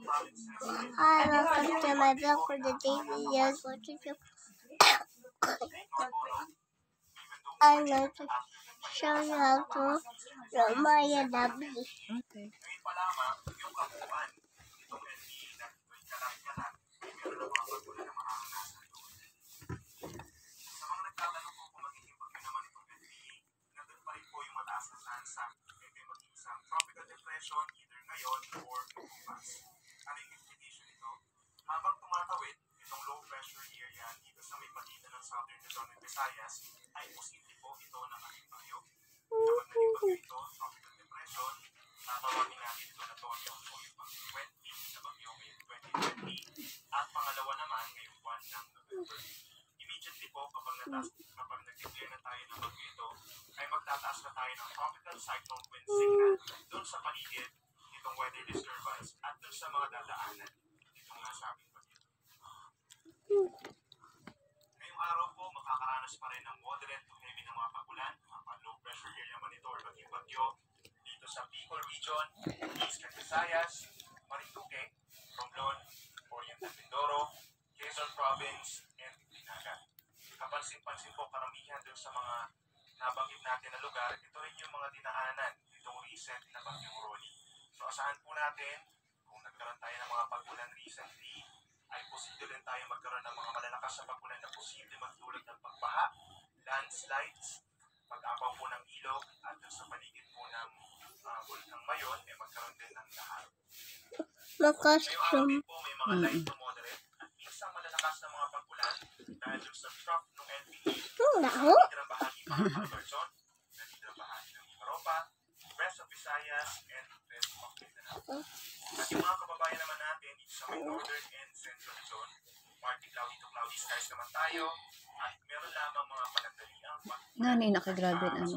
Hi, welcome to my vlog for the day videos. I'm going to show you how to draw my Dabi. Okay. Habang tumatawid, itong low pressure area dito sa may pagitan ng Southern Luzon at Visayas ay posible po ito ng maging bagyo. Kapag naging bagyo ito, tropical depression, tatawagin natin ito na Tonyo o yung pag-20 na bagyo ngayong 2020 at pangalawa naman ngayong buwan ng November. Immediately po kapag nag-declare na tayo ng bagyo ito, ay magtataas na tayo ng tropical cyclone wind signal doon sa paligid itong weather disturbance at doon sa mga dadaanan. Nasabing bagyo. Ngayong araw po, makakaranas pa rin ng moderate to heavy na mga pagulan, mga low pressure area monitor, maging bagyo dito sa Bicol Region, Eastern Visayas, Marinduque, Romblon, Oriental Mindoro, Quezon Province, and Dinagat. Kapansin-pansin po karamihan doon sa mga nabanggit natin na lugar, ito rin yung mga dinaanan itong recent na bagyong Rolly. So asahan po natin nagkaroon tayo ng mga pagulan recently, ay posible rin tayo magkaroon ng mga malalakas na pagulan na posible magdulot ng pagbaha, landslides, pag-apaw po ng ilog, at sa paligid po ng Bulkang Mayon, ay magkaroon din ng lahar. Ngayong araw din po, may mga light to moderate at minsan malalakas na mga pagulan dahil sa trough ng LPE, sa natirang bahagi pa ng Luzon, natirang bahagi ng Europa, rest of Visayas, and rest of Mindanao. At yung mga kababayan naman natin dito sa may northern and central zone, partly cloudy to cloudy skies naman tayo at meron lamang mga panandaliang Nani, nakagrabe ano.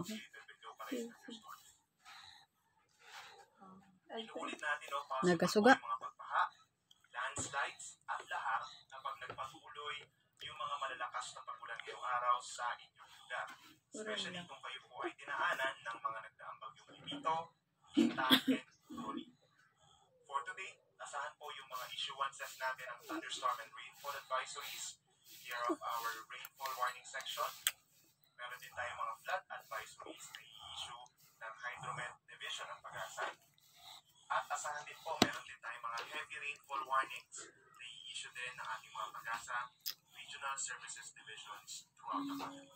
Inuulit natin Nagasuga. yung mga pagbaha, landslides at lahar kapag nagpatuloy yung mga malalakas na pagulan ngayong araw sa inyong lugar. Especially kung kayo po ay dinaanan ng mga nagdaang bagyong Pipito, Quinta, and Rolly. For today, asahan po yung mga issuances natin ng thunderstorm and rainfall advisories. Here of our rainfall warning section. Meron din tayong mga flood advisories na i-issue ng Hydromet Division ng Pag-asa. At asahan din po, meron din tayong mga heavy rainfall warnings na i-issue din ng ating mga Pag-asa Regional Services Divisions throughout the country.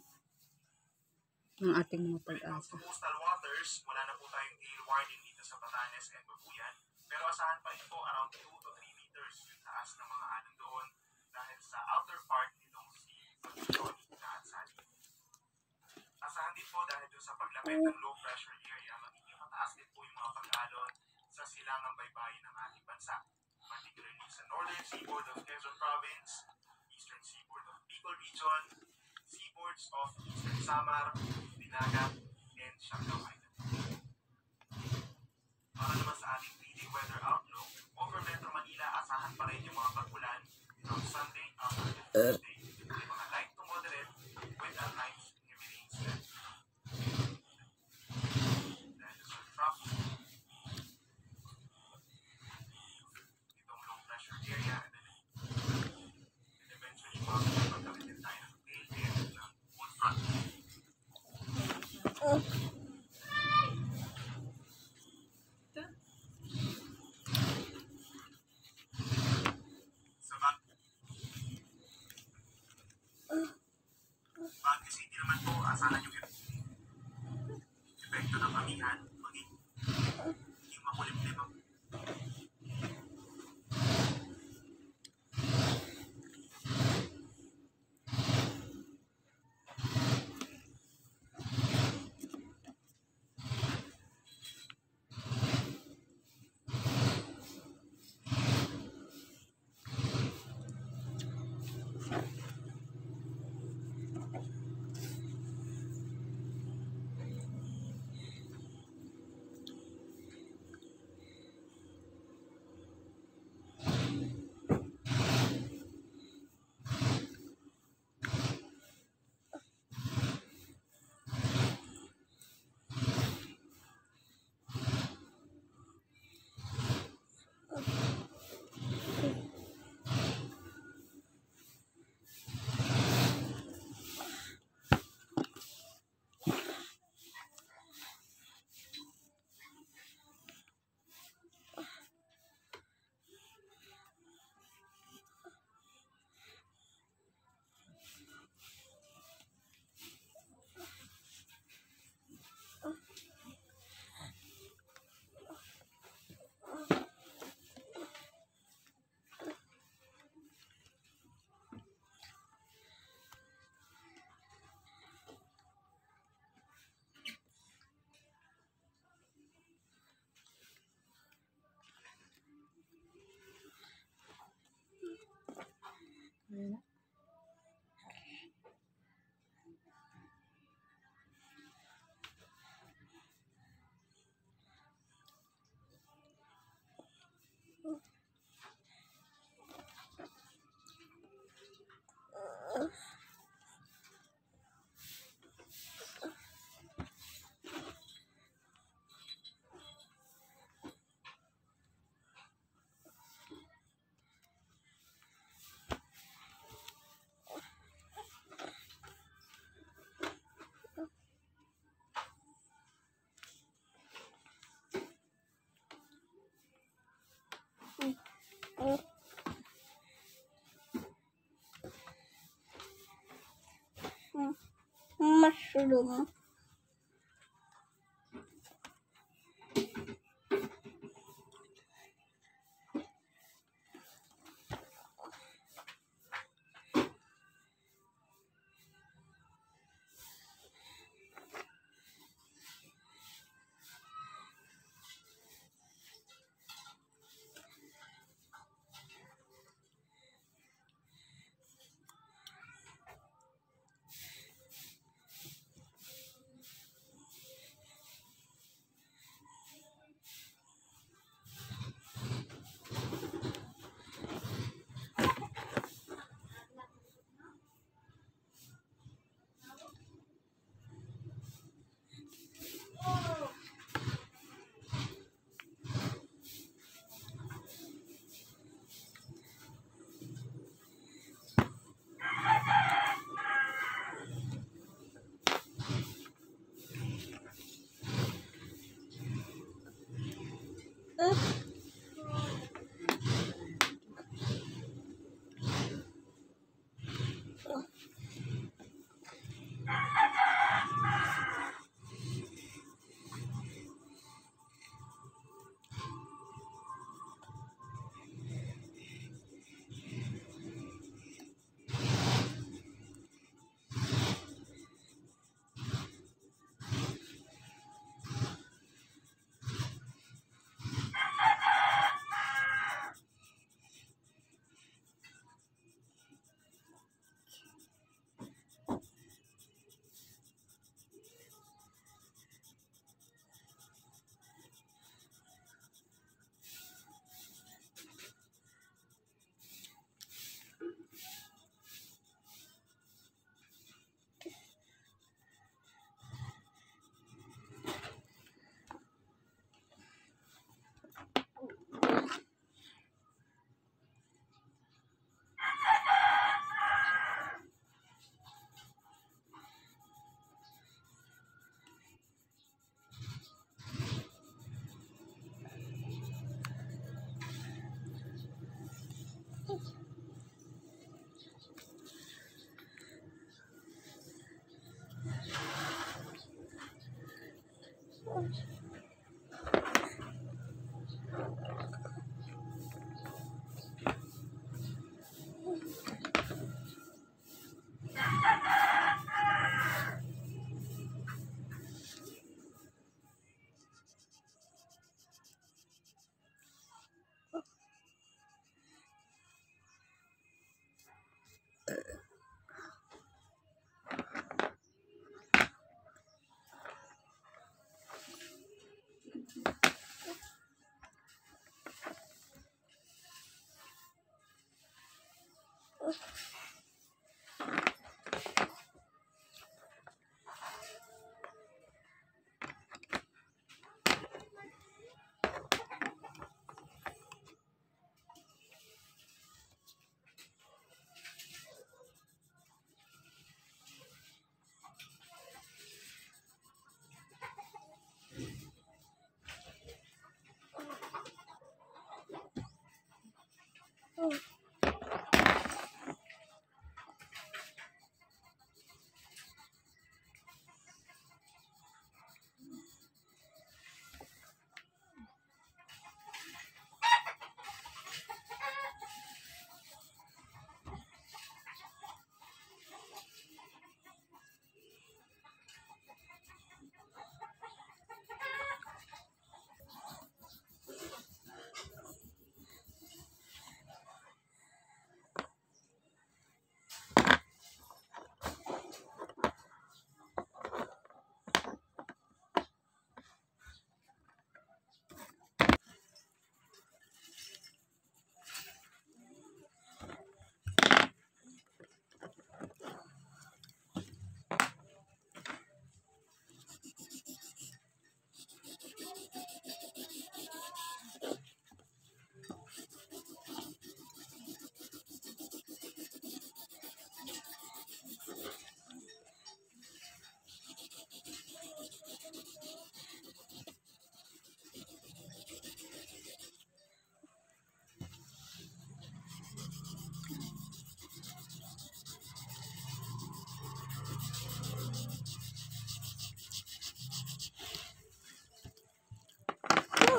Ang ating mga Pag-asa. Sa coastal waters, wala na po tayong gale warning dito sa Batanes and Babuyan. Pero asahan pa rin po around 2 to 3 meters yung taas ng mga alon doon dahil sa outer part nitong si Pagkakon at Sali. Asahan din po dahil doon sa paglapit ng low pressure area, magiging mataas din po yung mga pag-alon sa silangang baybayin ng ating bansa. Particularly sa northern seaboard of Quezon Province, eastern seaboard of Bicol Region, seaboards of Eastern Samar, Dinagat, and Siargao Island. Para naman sa ating 3-day weather outlook, over Metro Manila, asahan pa rin yung mga pagulan from Sunday up until Thursday. May mga light to moderate with at times heavy rains. Dahil sa trough, itong low pressure area, and eventually magkakaroon din tayo ng tail end ng cold front. Baguio City naman po, asahan yung epekto ng amihan, maging yung makulimlim ang Mushroom.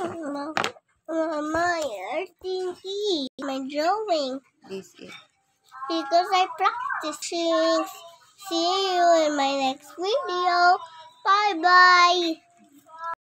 Mama, you're thinking my drawing This is. because I practicing. See you in my next video. Bye bye.